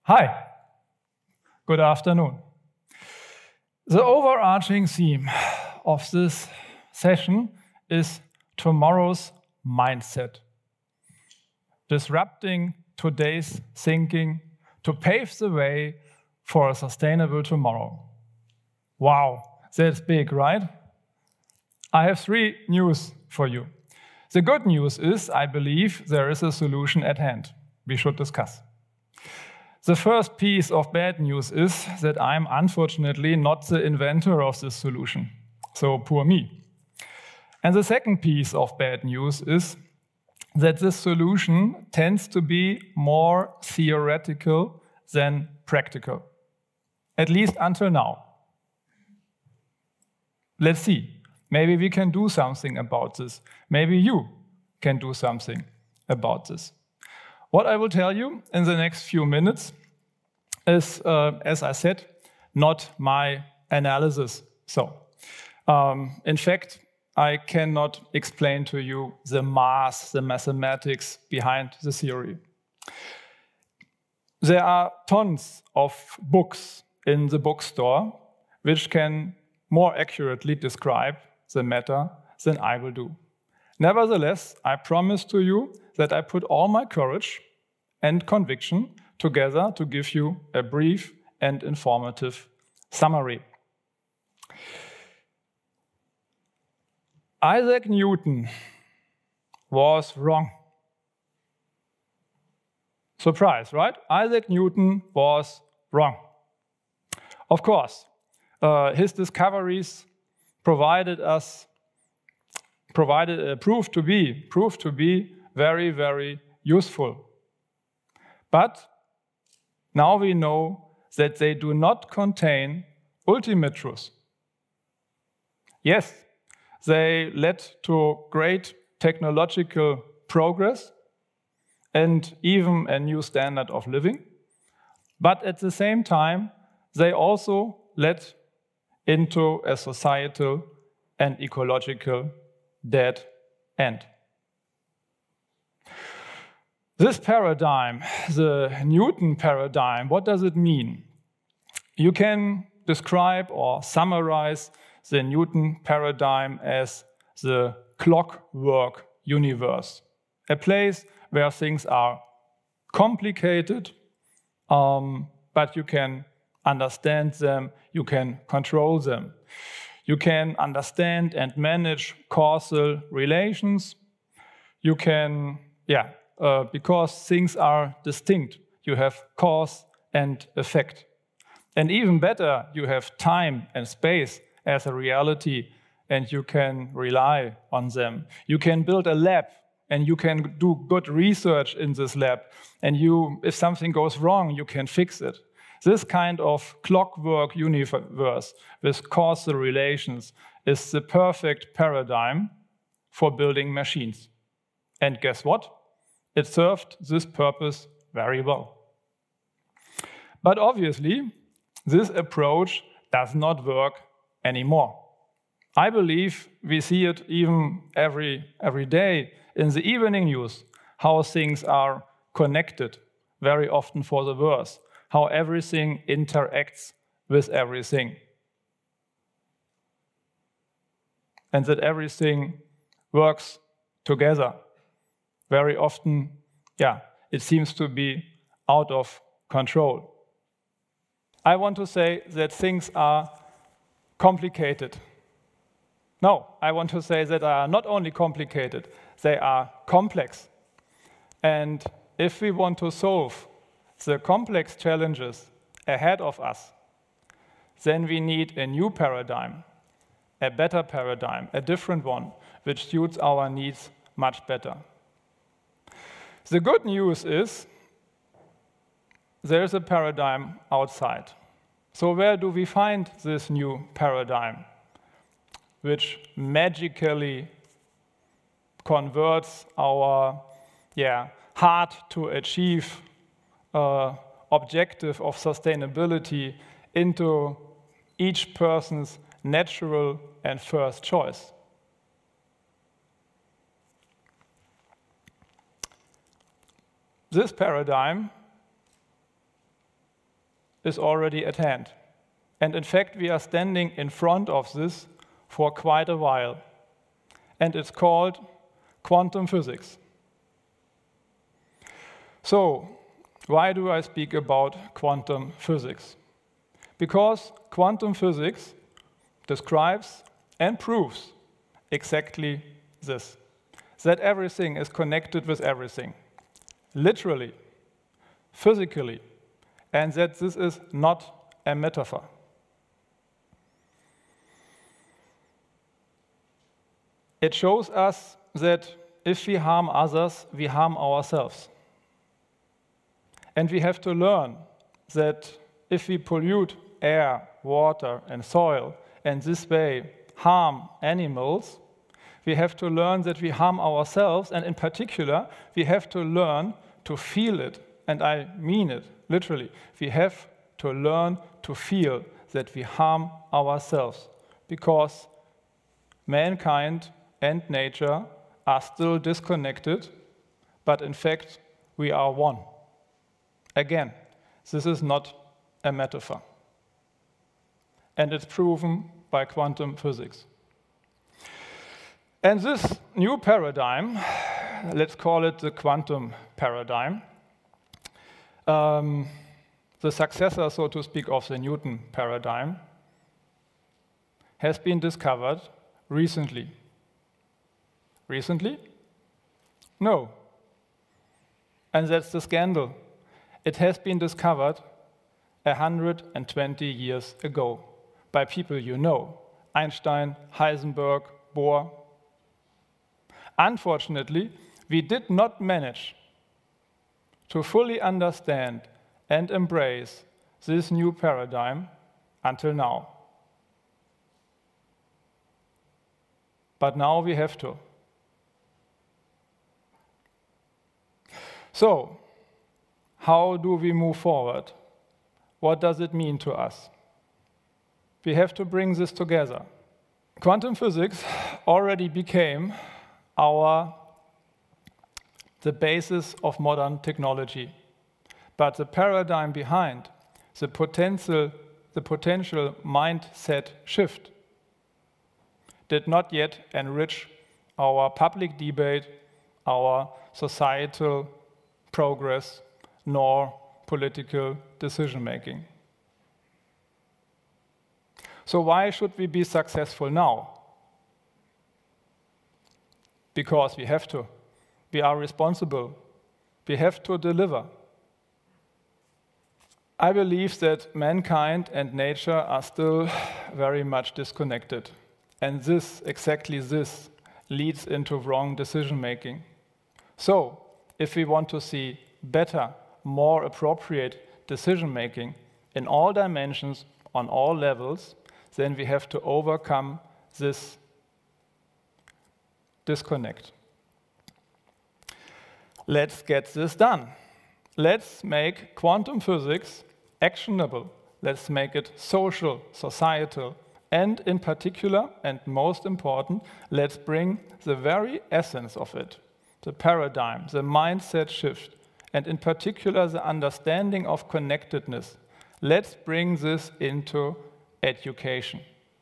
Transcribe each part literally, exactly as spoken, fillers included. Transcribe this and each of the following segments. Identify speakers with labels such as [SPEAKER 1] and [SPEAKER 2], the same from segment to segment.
[SPEAKER 1] Hi, good afternoon. The overarching theme of this session is tomorrow's mindset. Disrupting today's thinking to pave the way for a sustainable tomorrow. Wow, that's big, right? I have three news for you. The good news is, I believe there is a solution at hand we should discuss. The first piece of bad news is that I'm unfortunately not the inventor of this solution. So poor me. And the second piece of bad news is that this solution tends to be more theoretical than practical. At least until now. Let's see. Maybe we can do something about this. Maybe you can do something about this. What I will tell you in the next few minutes is, uh, as I said, not my analysis. So, um, in fact, I cannot explain to you the math, the mathematics behind the theory. There are tons of books in the bookstore which can more accurately describe the matter than I will do. Nevertheless, I promise to you that I put all my courage and conviction together to give you a brief and informative summary. Isaac Newton was wrong. Surprise, right? Isaac Newton was wrong. Of course, uh, his discoveries provided us, provided, uh, proved to be, proved to be very, very useful. But now we know that they do not contain ultimate truth. Yes, they led to great technological progress and even a new standard of living. But at the same time, they also led into a societal and ecological dead end. This paradigm, the Newton paradigm, what does it mean? You can describe or summarize the Newton paradigm as the clockwork universe, a place where things are complicated, um, but you can understand them, you can control them. You can understand and manage causal relations. You can, yeah, uh, because things are distinct. You have cause and effect. And even better, you have time and space as a reality, and you can rely on them. You can build a lab, and you can do good research in this lab. And you, if something goes wrong, you can fix it. This kind of clockwork universe with causal relations is the perfect paradigm for building machines. And guess what? It served this purpose very well. But obviously, this approach does not work anymore. I believe we see it even every, every day in the evening news, how things are connected, very often for the worse, how everything interacts with everything. And that everything works together. Very often, yeah, it seems to be out of control. I want to say that things are complicated. No, I want to say that they are not only complicated, they are complex. And if we want to solve the complex challenges ahead of us, then we need a new paradigm, a better paradigm, a different one, which suits our needs much better. The good news is there is a paradigm outside. So where do we find this new paradigm, which magically converts our yeah, hard to achieve uh, objective of sustainability into each person's natural and first choice? This paradigm is already at hand. And in fact, we are standing in front of this for quite a while. And it's called quantum physics. So, why do I speak about quantum physics? Because quantum physics describes and proves exactly this, that everything is connected with everything, literally, physically, and that this is not a metaphor. It shows us that if we harm others, we harm ourselves. And we have to learn that if we pollute air, water, and soil, and this way harm animals, we have to learn that we harm ourselves, and in particular, we have to learn to feel it. And I mean it, literally. We have to learn to feel that we harm ourselves, because mankind and nature are still disconnected, but in fact, we are one. Again, this is not a metaphor. And it's proven by quantum physics. And this new paradigm, let's call it the quantum paradigm, um, the successor, so to speak, of the Newton paradigm, has been discovered recently. Recently? No. And that's the scandal. It has been discovered one hundred twenty years ago by people you know, Einstein, Heisenberg, Bohr. Unfortunately, we did not manage to fully understand and embrace this new paradigm until now. But now we have to. So, how do we move forward? What does it mean to us? We have to bring this together. Quantum physics already became our, the basis of modern technology. But the paradigm behind, the potential, the potential mindset shift, did not yet enrich our public debate, our societal progress, nor political decision-making. So why should we be successful now? Because we have to. We are responsible. We have to deliver. I believe that mankind and nature are still very much disconnected. And this, exactly this, leads into wrong decision-making. So, if we want to see better, more appropriate decision-making in all dimensions, on all levels, then we have to overcome this disconnect. Let's get this done. Let's make quantum physics actionable. Let's make it social, societal, and in particular, and most important, let's bring the very essence of it, the paradigm, the mindset shift, and in particular, the understanding of connectedness. Let's bring this into education.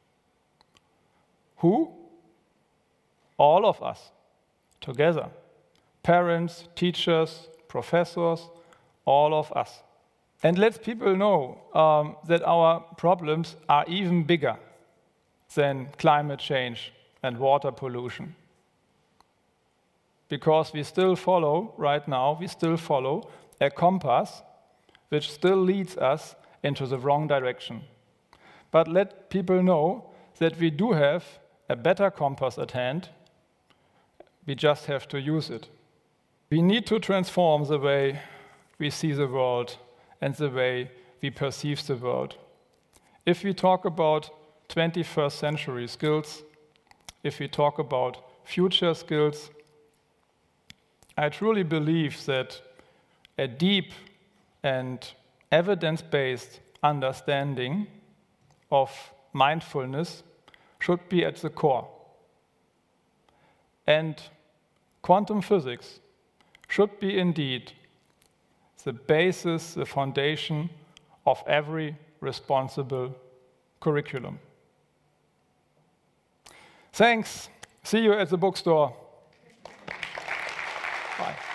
[SPEAKER 1] Who? All of us, together. Parents, teachers, professors, all of us. And let people know um, that our problems are even bigger than climate change and water pollution. Because we still follow, right now, we still follow a compass which still leads us into the wrong direction. But let people know that we do have a better compass at hand. We just have to use it. We need to transform the way we see the world and the way we perceive the world. If we talk about twenty-first century skills, if we talk about future skills, I truly believe that a deep and evidence-based understanding of mindfulness should be at the core. And quantum physics should be indeed the basis, the foundation of every responsible curriculum. Thanks. See you at the bookstore. Bye.